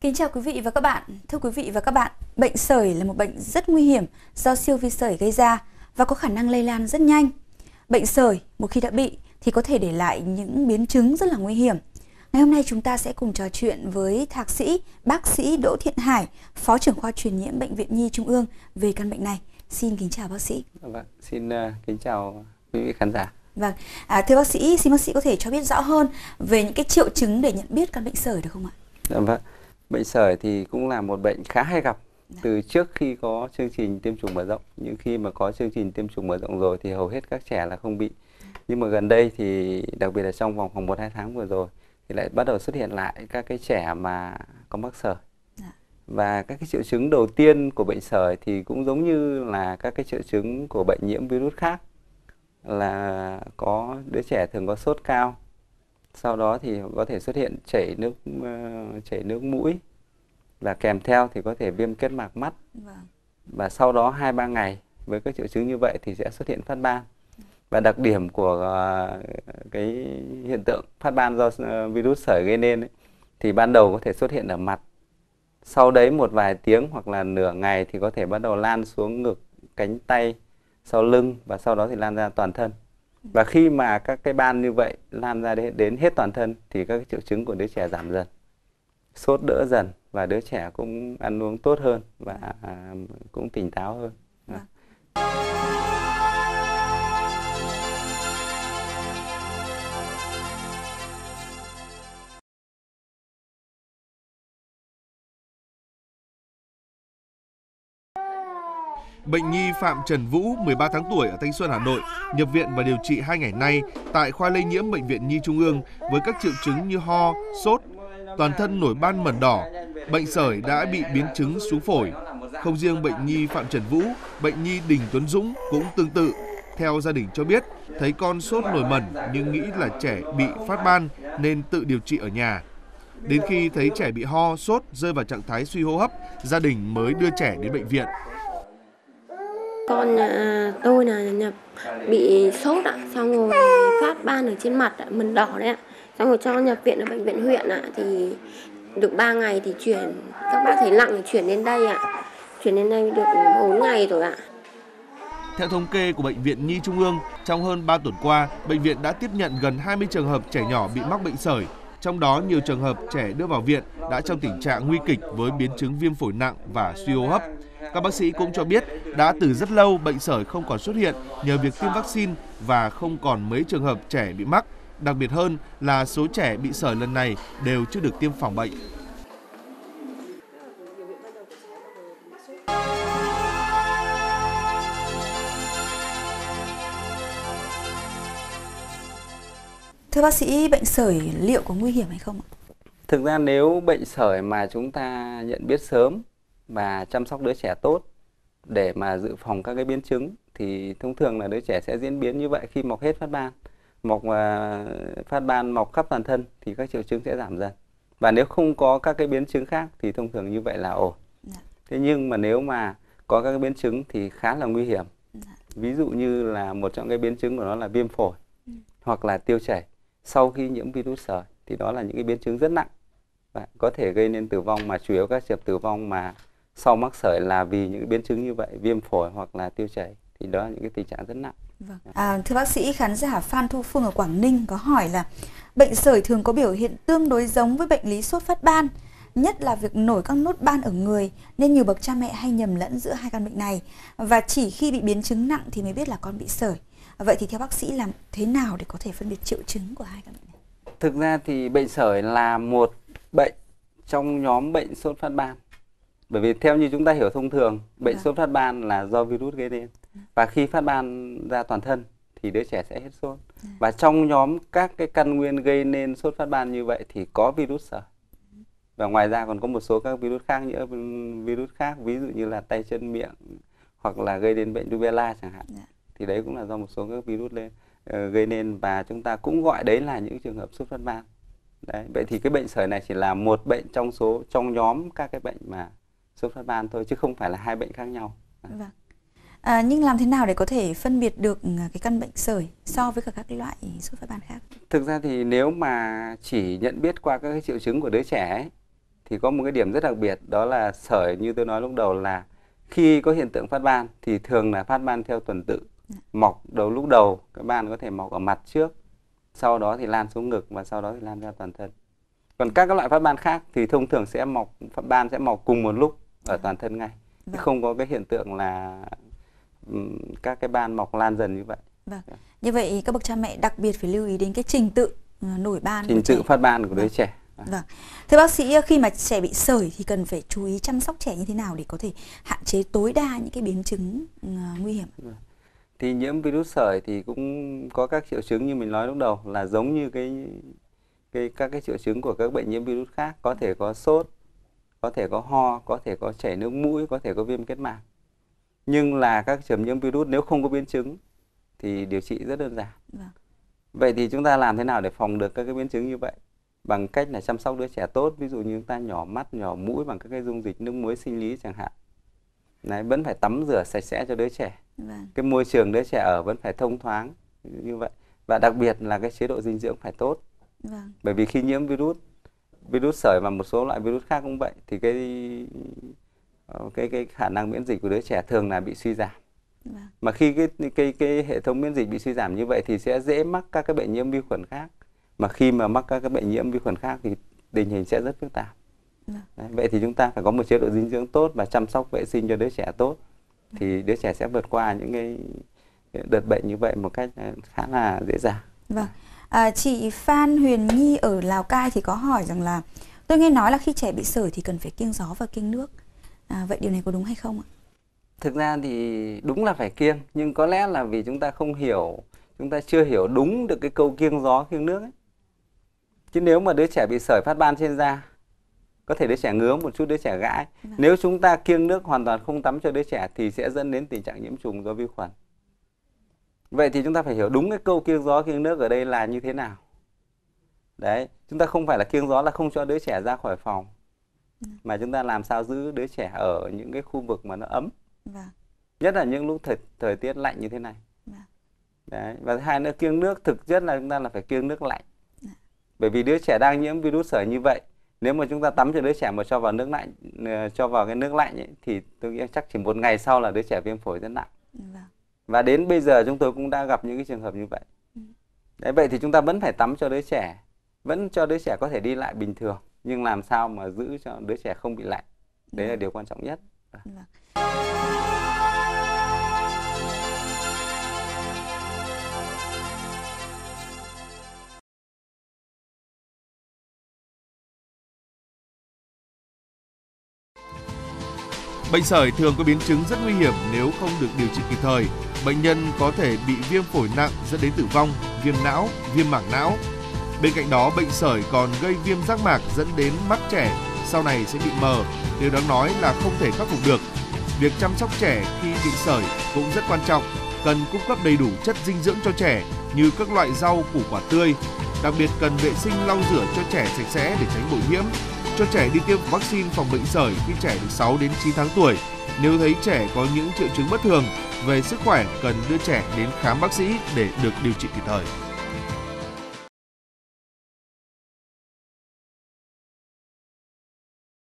Kính chào quý vị và các bạn. Thưa quý vị và các bạn, bệnh sởi là một bệnh rất nguy hiểm do siêu vi sởi gây ra và có khả năng lây lan rất nhanh. Bệnh sởi một khi đã bị thì có thể để lại những biến chứng rất là nguy hiểm. Ngày hôm nay chúng ta sẽ cùng trò chuyện với thạc sĩ, bác sĩ Đỗ Thiện Hải, Phó trưởng khoa truyền nhiễm Bệnh viện Nhi Trung ương về căn bệnh này. Xin kính chào bác sĩ. Vâng, xin kính chào quý vị khán giả. Vâng, thưa bác sĩ, xin bác sĩ có thể cho biết rõ hơn về những cái triệu chứng để nhận biết căn bệnh sởi được không ạ? Vâng, bệnh sởi thì cũng là một bệnh khá hay gặp từ trước khi có chương trình tiêm chủng mở rộng. Nhưng khi mà có chương trình tiêm chủng mở rộng rồi thì hầu hết các trẻ là không bị. Nhưng mà gần đây thì đặc biệt là trong vòng khoảng 1-2 tháng vừa rồi thì lại bắt đầu xuất hiện lại các cái trẻ mà có mắc sởi. Và các cái triệu chứng đầu tiên của bệnh sởi thì cũng giống như là các cái triệu chứng của bệnh nhiễm virus khác, là có đứa trẻ thường có sốt cao, sau đó thì có thể xuất hiện chảy nước mũi, và kèm theo thì có thể viêm kết mạc mắt. Và sau đó 2-3 ngày với các triệu chứng như vậy thì sẽ xuất hiện phát ban. Và đặc điểm của cái hiện tượng phát ban do virus sởi gây nên ấy, thì ban đầu có thể xuất hiện ở mặt, sau đấy một vài tiếng hoặc là nửa ngày thì có thể bắt đầu lan xuống ngực, cánh tay, sau lưng, và sau đó thì lan ra toàn thân. Và khi mà các cái ban như vậy lan ra đến hết toàn thân thì các cái triệu chứng của đứa trẻ giảm dần, sốt đỡ dần, và đứa trẻ cũng ăn uống tốt hơn và cũng tỉnh táo hơn. Bệnh nhi Phạm Trần Vũ, 13 tháng tuổi ở Thanh Xuân, Hà Nội, nhập viện và điều trị 2 ngày nay tại khoa lây nhiễm Bệnh viện Nhi Trung ương với các triệu chứng như ho, sốt, toàn thân nổi ban mẩn đỏ. Bệnh sởi đã bị biến chứng xuống phổi. Không riêng bệnh nhi Phạm Trần Vũ, bệnh nhi Đình Tuấn Dũng cũng tương tự. Theo gia đình cho biết, thấy con sốt nổi mẩn nhưng nghĩ là trẻ bị phát ban nên tự điều trị ở nhà. Đến khi thấy trẻ bị ho, sốt, rơi vào trạng thái suy hô hấp, gia đình mới đưa trẻ đến bệnh viện. Con tôi là bị sốt ạ, xong rồi phát ban ở trên mặt, mẩn đỏ đấy ạ. Xong rồi cho nhập viện ở bệnh viện huyện ạ, thì được 3 ngày thì chuyển, các bác thấy nặng thì chuyển đến đây ạ. Chuyển đến đây được 4 ngày rồi ạ. Theo thống kê của Bệnh viện Nhi Trung ương, trong hơn 3 tuần qua, bệnh viện đã tiếp nhận gần 20 trường hợp trẻ nhỏ bị mắc bệnh sởi. Trong đó, nhiều trường hợp trẻ đưa vào viện đã trong tình trạng nguy kịch với biến chứng viêm phổi nặng và suy hô hấp. Các bác sĩ cũng cho biết đã từ rất lâu bệnh sởi không còn xuất hiện nhờ việc tiêm vaccine và không còn mấy trường hợp trẻ bị mắc. Đặc biệt hơn là số trẻ bị sởi lần này đều chưa được tiêm phòng bệnh. Thưa bác sĩ, bệnh sởi liệu có nguy hiểm hay không ạ? Thực ra nếu bệnh sởi mà chúng ta nhận biết sớm và chăm sóc đứa trẻ tốt để mà dự phòng các cái biến chứng thì thông thường là đứa trẻ sẽ diễn biến như vậy. Khi mọc hết phát ban mọc khắp toàn thân thì các triệu chứng sẽ giảm dần. Và nếu không có các cái biến chứng khác thì thông thường như vậy là ổn. Thế nhưng mà nếu mà có các cái biến chứng thì khá là nguy hiểm. Ví dụ như là một trong cái biến chứng của nó là viêm phổi hoặc là tiêu chảy sau khi nhiễm virus sởi, thì đó là những cái biến chứng rất nặng và có thể gây nên tử vong, mà chủ yếu các trường hợp tử vong mà sau mắc sởi là vì những biến chứng như vậy, viêm phổi hoặc là tiêu chảy, thì đó là những cái tình trạng rất nặng. Thưa bác sĩ, khán giả Phan Thu Phương ở Quảng Ninh có hỏi là bệnh sởi thường có biểu hiện tương đối giống với bệnh lý sốt phát ban, nhất là việc nổi các nốt ban ở người, nên nhiều bậc cha mẹ hay nhầm lẫn giữa hai căn bệnh này và chỉ khi bị biến chứng nặng thì mới biết là con bị sởi. Vậy thì theo bác sĩ làm thế nào để có thể phân biệt triệu chứng của hai căn bệnh này? Thực ra thì bệnh sởi là một bệnh trong nhóm bệnh sốt phát ban. Bởi vì theo như chúng ta hiểu thông thường, bệnh sốt phát ban là do virus gây nên. Và khi phát ban ra toàn thân thì đứa trẻ sẽ hết sốt. Và trong nhóm các cái căn nguyên gây nên sốt phát ban như vậy thì có virus sởi. Và ngoài ra còn có một số các virus khác, ví dụ như là tay chân miệng hoặc là gây nên bệnh rubella chẳng hạn. Thì đấy cũng là do một số các virus gây nên, và chúng ta cũng gọi đấy là những trường hợp sốt phát ban. Đấy, vậy thì cái bệnh sởi này chỉ là một bệnh trong nhóm các cái bệnh mà sốt phát ban thôi, chứ không phải là hai bệnh khác nhau. Nhưng làm thế nào để có thể phân biệt được cái căn bệnh sởi so với cả các loại sốt phát ban khác? Thực ra thì nếu mà chỉ nhận biết qua các cái triệu chứng của đứa trẻ ấy, thì có một cái điểm rất đặc biệt, đó là sởi như tôi nói lúc đầu là khi có hiện tượng phát ban thì thường là phát ban theo tuần tự. Mọc lúc đầu các ban có thể mọc ở mặt trước, sau đó thì lan xuống ngực và sau đó thì lan ra toàn thân. Còn các loại phát ban khác thì thông thường phát ban sẽ mọc cùng một lúc ở toàn thân ngay. Không có cái hiện tượng là các cái ban mọc lan dần như vậy. Như vậy các bậc cha mẹ đặc biệt phải lưu ý đến cái trình tự nổi ban, trình tự phát ban của đứa trẻ. Thưa bác sĩ, khi mà trẻ bị sởi thì cần phải chú ý chăm sóc trẻ như thế nào để có thể hạn chế tối đa những cái biến chứng nguy hiểm? Thì nhiễm virus sởi thì cũng có các triệu chứng như mình nói lúc đầu, là giống như các cái triệu chứng của các bệnh nhiễm virus khác, có thể có sốt, có thể có ho, có thể có chảy nước mũi, có thể có viêm kết mạc. Nhưng là các trường nhiễm virus nếu không có biến chứng thì điều trị rất đơn giản. Vậy thì chúng ta làm thế nào để phòng được các cái biến chứng như vậy? Bằng cách là chăm sóc đứa trẻ tốt, ví dụ như chúng ta nhỏ mắt, nhỏ mũi bằng các cái dung dịch nước muối sinh lý chẳng hạn. Đấy, vẫn phải tắm rửa sạch sẽ cho đứa trẻ. Cái môi trường đứa trẻ ở vẫn phải thông thoáng như vậy. Và đặc biệt là cái chế độ dinh dưỡng phải tốt. Bởi vì khi nhiễm virus sởi và một số loại virus khác cũng vậy, thì cái khả năng miễn dịch của đứa trẻ thường là bị suy giảm. Mà khi cái hệ thống miễn dịch bị suy giảm như vậy thì sẽ dễ mắc các cái bệnh nhiễm vi khuẩn khác. Mà khi mà mắc các cái bệnh nhiễm vi khuẩn khác thì tình hình sẽ rất phức tạp. Đấy, vậy thì chúng ta phải có một chế độ dinh dưỡng tốt và chăm sóc vệ sinh cho đứa trẻ tốt, thì đứa trẻ sẽ vượt qua những cái đợt bệnh như vậy một cách khá là dễ dàng. Chị Phan Huyền Nhi ở Lào Cai thì có hỏi rằng là tôi nghe nói là khi trẻ bị sởi thì cần phải kiêng gió và kiêng nước. Vậy điều này có đúng hay không ạ? Thực ra thì đúng là phải kiêng, nhưng có lẽ là vì chúng ta không hiểu, chúng ta chưa hiểu đúng được cái câu kiêng gió kiêng nước ấy. Chứ nếu mà đứa trẻ bị sởi phát ban trên da, có thể đứa trẻ ngứa một chút, đứa trẻ gãi. Nếu chúng ta kiêng nước hoàn toàn không tắm cho đứa trẻ thì sẽ dẫn đến tình trạng nhiễm trùng do vi khuẩn. Vậy thì chúng ta phải hiểu đúng cái câu kiêng gió kiêng nước ở đây là như thế nào. Đấy, chúng ta không phải là kiêng gió là không cho đứa trẻ ra khỏi phòng, mà chúng ta làm sao giữ đứa trẻ ở những cái khu vực mà nó ấm. Nhất là những lúc thời tiết lạnh như thế này. Đấy, và hai nữa, kiêng nước thực chất là chúng ta là phải kiêng nước lạnh. Bởi vì đứa trẻ đang nhiễm virus sởi như vậy, nếu mà chúng ta tắm cho đứa trẻ mà cho vào nước lạnh, cho vào cái nước lạnh ấy, thì tôi nghĩ chắc chỉ 1 ngày sau là đứa trẻ viêm phổi rất nặng. Và đến bây giờ chúng tôi cũng đã gặp những cái trường hợp như vậy. Đấy, vậy thì chúng ta vẫn phải tắm cho đứa trẻ, vẫn cho đứa trẻ có thể đi lại bình thường, nhưng làm sao mà giữ cho đứa trẻ không bị lạnh. Đấy là điều quan trọng nhất. Bệnh sởi thường có biến chứng rất nguy hiểm nếu không được điều trị kịp thời. Bệnh nhân có thể bị viêm phổi nặng dẫn đến tử vong, viêm não, viêm mảng não. Bên cạnh đó, bệnh sởi còn gây viêm giác mạc dẫn đến mắt trẻ sau này sẽ bị mờ. Điều đáng nói là không thể khắc phục được. Việc chăm sóc trẻ khi bị sởi cũng rất quan trọng. Cần cung cấp đầy đủ chất dinh dưỡng cho trẻ như các loại rau củ quả tươi. Đặc biệt cần vệ sinh lau rửa cho trẻ sạch sẽ để tránh bội nhiễm. Cho trẻ đi tiêm vaccine phòng bệnh sởi khi trẻ từ 6 đến 9 tháng tuổi. Nếu thấy trẻ có những triệu chứng bất thường về sức khỏe, cần đưa trẻ đến khám bác sĩ để được điều trị kịp thời.